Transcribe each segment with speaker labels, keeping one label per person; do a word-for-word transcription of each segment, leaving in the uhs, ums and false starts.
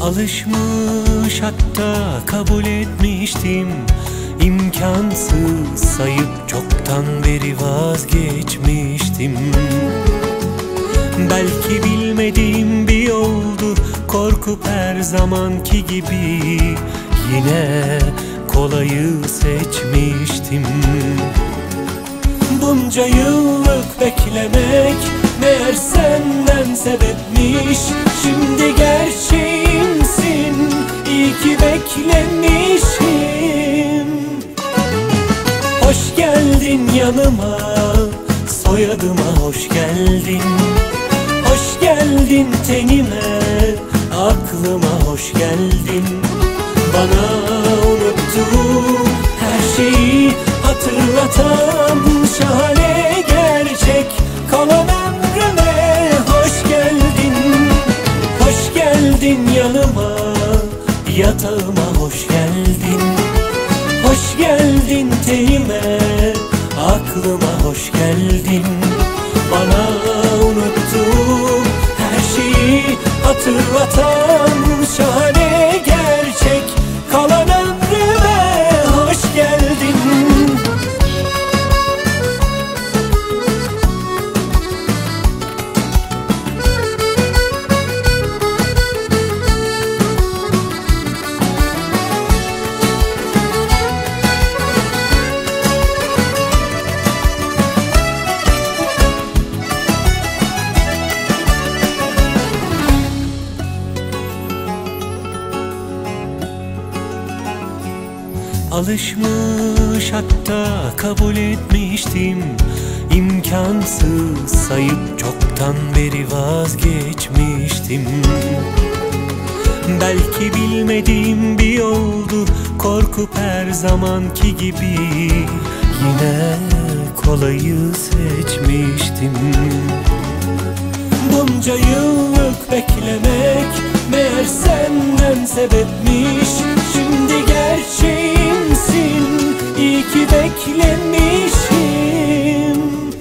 Speaker 1: Alışmış, hatta kabul etmiştim, İmkansız sayıp çoktan beri vazgeçmiştim. Belki bilmediğim bir yoldu, korkup her zamanki gibi yine kolayı seçmiştim. Bunca yıllık beklemek meğer senden sebepmiş. Şimdi gerçeğimsin, iyi ki beklemişim. Hoş geldin yanıma, soyadıma hoş geldin. Hoş geldin tenime, aklıma hoş geldin. Bana unuttuğum her şeyi hatırlatan şahane gerçek kalan ömrüme hoş geldin. Hoş geldin yanıma, yatağıma hoş geldin. Hoş geldin tenime, aklıma hoş geldin. Bana unuttuğum her şeyi hatırlatan şahane gerçek kalan ömrüme hoş geldin. Alışmış, hatta kabul etmiştim, İmkansız sayıp çoktan beri vazgeçmiştim. Belki bilmediğim bir yoldu, korkup her zamanki gibi yine kolayı seçmiştim. Bunca yıllık beklemek meğer senden sebepmiş. Şimdi gerçeğimsin, iyi ki beklemişim.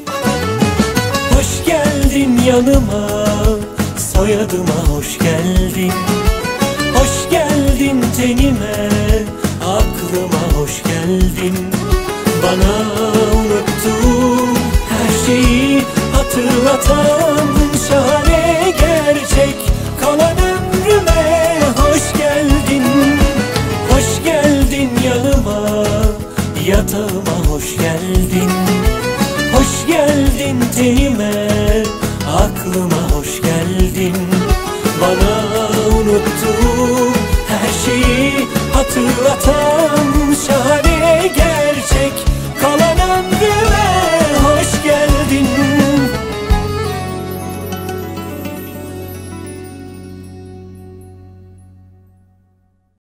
Speaker 1: Hoş geldin yanıma, soyadıma hoş geldin. Hoş geldin tenime, aklıma hoş geldin. Bana unuttuğum her şeyi hatırlatan şahane gerçek kalan ömrüme hoş geldin. Hoş geldin yanıma, yatağıma hoş geldin. Hoş geldin tenime, aklıma hoş geldin. Bana unuttuğum her şeyi hatırlatan